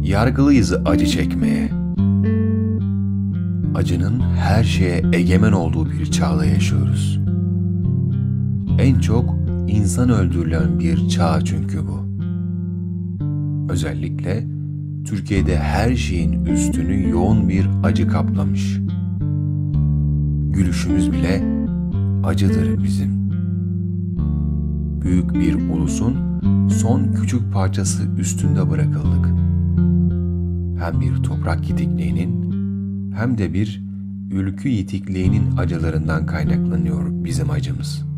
Yargılıyız acı çekmeye. Acının her şeye egemen olduğu bir çağda yaşıyoruz. En çok insan öldürülen bir çağ çünkü bu. Özellikle Türkiye'de her şeyin üstünü yoğun bir acı kaplamış. Gülüşümüz bile acıdır bizim. Büyük bir ulusun son küçük parçası üstünde bırakıldık. Hem bir toprak yitikliğinin hem de bir ülkü yitikliğinin acılarından kaynaklanıyor bizim acımız.